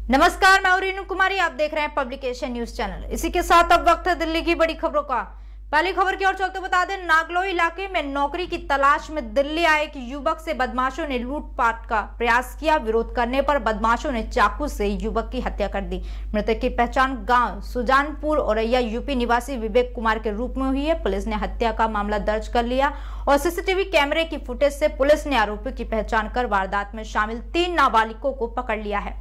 नमस्कार, मैं रीनू कुमारी। आप देख रहे हैं पब्लिकेशन न्यूज चैनल। इसी के साथ अब वक्त है दिल्ली की बड़ी खबरों का। पहली खबर की ओर चलते बता दें, नागलोई इलाके में नौकरी की तलाश में दिल्ली आए एक युवक से बदमाशों ने लूटपाट का प्रयास किया। विरोध करने पर बदमाशों ने चाकू से युवक की हत्या कर दी। मृतक की पहचान गांव सुजानपुर औरैया यूपी निवासी विवेक कुमार के रूप में हुई है। पुलिस ने हत्या का मामला दर्ज कर लिया और सीसीटीवी कैमरे की फुटेज से पुलिस ने आरोपी की पहचान कर वारदात में शामिल 3 नाबालिगों को पकड़ लिया है।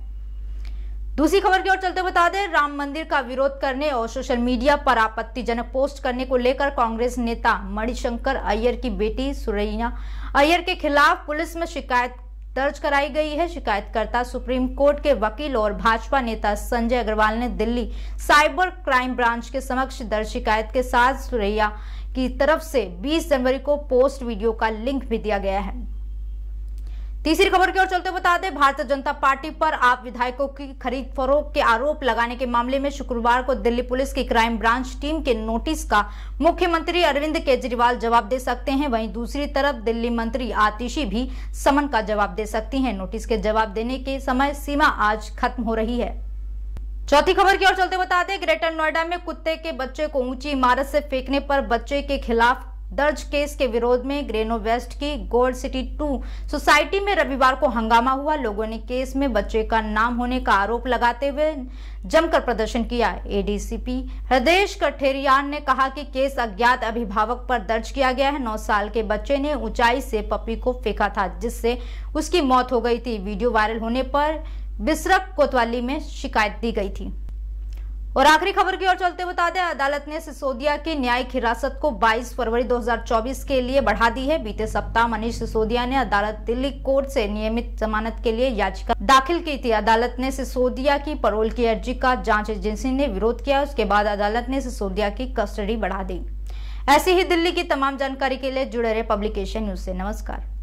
दूसरी खबर की ओर चलते बता दें, राम मंदिर का विरोध करने और सोशल मीडिया पर आपत्तिजनक पोस्ट करने को लेकर कांग्रेस नेता मणिशंकर अय्यर की बेटी सुरैया अय्यर के खिलाफ पुलिस में शिकायत दर्ज कराई गई है। शिकायतकर्ता सुप्रीम कोर्ट के वकील और भाजपा नेता संजय अग्रवाल ने दिल्ली साइबर क्राइम ब्रांच के समक्ष दर्ज शिकायत के साथ सुरैया की तरफ से 20 जनवरी को पोस्ट वीडियो का लिंक भी दिया गया है। तीसरी खबर की ओर चलते बता दें, भारतीय जनता पार्टी पर आप विधायकों की खरीद फरोख्त के आरोप लगाने के मामले में शुक्रवार को दिल्ली पुलिस की क्राइम ब्रांच टीम के नोटिस का मुख्यमंत्री अरविंद केजरीवाल जवाब दे सकते हैं। वहीं दूसरी तरफ दिल्ली मंत्री आतिशी भी समन का जवाब दे सकती हैं। नोटिस के जवाब देने की समय सीमा आज खत्म हो रही है। चौथी खबर की ओर चलते बता दें, ग्रेटर नोएडा में कुत्ते के बच्चे को ऊंची इमारत से फेंकने पर बच्चे के खिलाफ दर्ज केस के विरोध में ग्रेनो वेस्ट की गोल्ड सिटी 2 सोसाइटी में रविवार को हंगामा हुआ। लोगों ने केस में बच्चे का नाम होने का आरोप लगाते हुए जमकर प्रदर्शन किया। एडीसीपी हृदयेश कठेरियान ने कहा कि केस अज्ञात अभिभावक पर दर्ज किया गया है। 9 साल के बच्चे ने ऊंचाई से पपी को फेंका था, जिससे उसकी मौत हो गई थी। वीडियो वायरल होने पर बिसरक कोतवाली में शिकायत दी गई थी। और आखिरी खबर की ओर चलते बता दें, अदालत ने सिसोदिया की न्यायिक हिरासत को 22 फरवरी 2024 के लिए बढ़ा दी है। बीते सप्ताह मनीष सिसोदिया ने अदालत दिल्ली कोर्ट से नियमित जमानत के लिए याचिका दाखिल की थी। अदालत ने सिसोदिया की पैरोल की अर्जी का जांच एजेंसी ने विरोध किया। उसके बाद अदालत ने सिसोदिया की कस्टडी बढ़ा दी। ऐसी ही दिल्ली की तमाम जानकारी के लिए जुड़े रहे पब्लिकेशन न्यूज से। नमस्कार।